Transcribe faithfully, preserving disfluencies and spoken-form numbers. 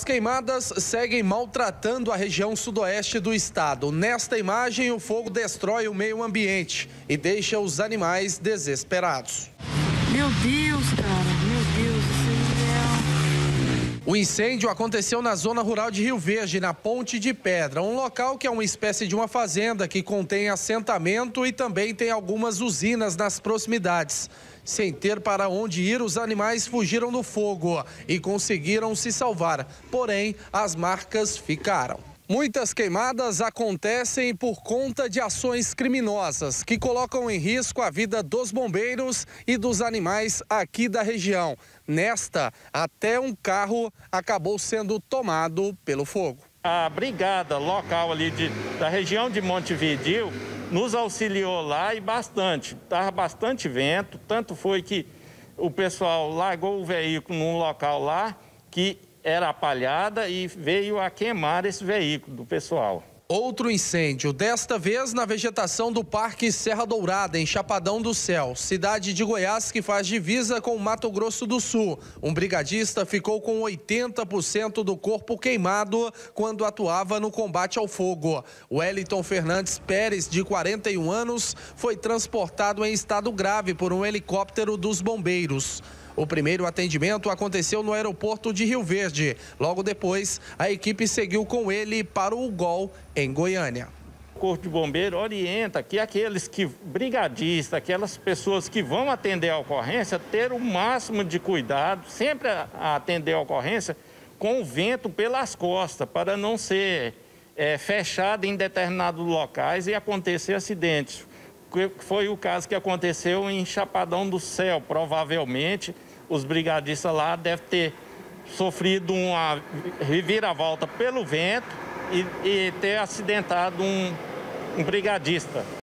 queimadas seguem maltratando a região sudoeste do estado. Nesta imagem, o fogo destrói o meio ambiente e deixa os animais desesperados. Meu Deus, cara, meu Deus do céu. O incêndio aconteceu na zona rural de Rio Verde, na Ponte de Pedra, um local que é uma espécie de uma fazenda que contém assentamento e também tem algumas usinas nas proximidades. Sem ter para onde ir, os animais fugiram do fogo e conseguiram se salvar, porém as marcas ficaram. Muitas queimadas acontecem por conta de ações criminosas que colocam em risco a vida dos bombeiros e dos animais aqui da região. Nesta, até um carro acabou sendo tomado pelo fogo. A brigada local ali de, da região de Montevidéu nos auxiliou lá e bastante. Estava bastante vento, tanto foi que o pessoal largou o veículo num local lá que era apalhada e veio a queimar esse veículo do pessoal. Outro incêndio, desta vez na vegetação do Parque Serra Dourada, em Chapadão do Céu, cidade de Goiás que faz divisa com Mato Grosso do Sul. Um brigadista ficou com oitenta por cento do corpo queimado quando atuava no combate ao fogo. Wellington Fernandes Pérez, de quarenta e um anos, foi transportado em estado grave por um helicóptero dos bombeiros. O primeiro atendimento aconteceu no aeroporto de Rio Verde. Logo depois, a equipe seguiu com ele para o Gol, em Goiânia. O Corpo de Bombeiro orienta que aqueles que, brigadistas, aquelas pessoas que vão atender a ocorrência, ter o máximo de cuidado, sempre a atender a ocorrência com o vento pelas costas, para não ser é, fechado em determinados locais e acontecer acidentes. Foi o caso que aconteceu em Chapadão do Céu, provavelmente. Os brigadistas lá devem ter sofrido uma reviravolta pelo vento e, e ter acidentado um, um brigadista.